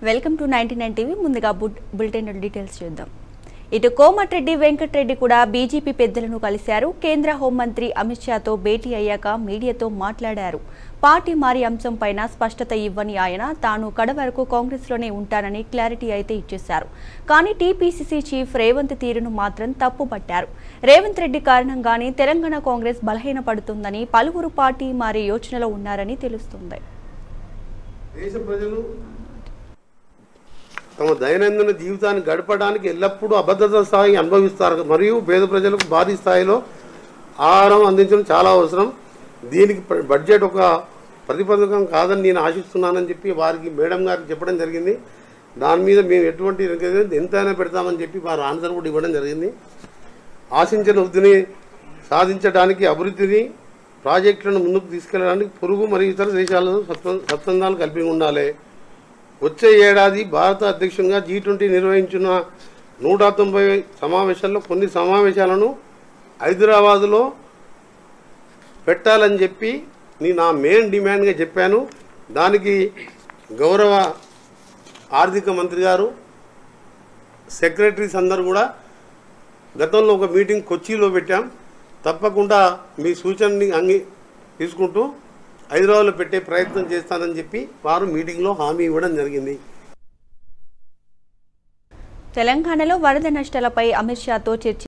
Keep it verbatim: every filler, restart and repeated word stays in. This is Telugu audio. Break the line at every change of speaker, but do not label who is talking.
Welcome to ninety nine TV. ముందుగా బులెటిన్ డీటెయిల్స్ చూద్దాం. ఇటు కోమటిరెడ్డి వెంకటరెడ్డి కూడా బీజేపీ పెద్దలను కలిశారు. కేంద్ర హోంమంత్రి అమిత్ షాతో భేటీ అయ్యాక మీడియాతో మాట్లాడారు. పార్టీ మారి అంశంపైన స్పష్టత ఇవ్వని ఆయన తాను కడ వరకు కాంగ్రెస్లోనే ఉంటానని క్లారిటీ అయితే ఇచ్చేశారు. కానీ టీపీసీసీ చీఫ్ రేవంత్ తీరును మాత్రం తప్పుపట్టారు. రేవంత్ రెడ్డి కారణంగానే తెలంగాణ కాంగ్రెస్ బలహీనపడుతుందని పలువురు పార్టీ మారే యోచనలో ఉన్నారని తెలుస్తుంది.
దేశ ప్రజలు తమ దైనందిన జీవితాన్ని గడపడానికి ఎల్లప్పుడూ అభద్రత స్థాయి అనుభవిస్తారు. మరియు పేద ప్రజలకు భారీ స్థాయిలో ఆహారం అందించడం చాలా అవసరం. దీనికి బడ్జెట్ ఒక ప్రతిబంధకం కాదని నేను ఆశిస్తున్నానని చెప్పి వారికి మేడం గారికి చెప్పడం జరిగింది. దాని మీద మేము ఎటువంటి ఎంతైనా పెడతామని చెప్పి వారు ఆన్సర్ కూడా ఇవ్వడం జరిగింది. ఆశించిన వృద్ధిని సాధించడానికి అభివృద్ధిని ప్రాజెక్టులను ముందుకు తీసుకెళ్లడానికి పొరుగు మరియు ఇతర దేశాలలో సత్సంధాలు కలిపి ఉండాలి. వచ్చే ఏడాది భారత అధ్యక్షునిగా జీ ట్వంటీ నిర్వహించిన నూట తొంభై సమావేశాల్లో కొన్ని సమావేశాలను హైదరాబాదులో పెట్టాలని చెప్పి నేను నా మెయిన్ డిమాండ్గా చెప్పాను. దానికి గౌరవ ఆర్థిక మంత్రి గారు సెక్రటరీస్ అందరూ కూడా గతంలో ఒక మీటింగ్ కొచ్చిలో పెట్టాం. తప్పకుండా మీ సూచనని అంగీ తీసుకుంటూ హైదరాబాద్లో పెట్టే ప్రయత్నం చేస్తానని చెప్పి వారు మీటింగ్లో హామీ ఇవ్వడం జరిగింది.
తెలంగాణలో వరద నష్టాలపై అమిత్ షాతో చర్చ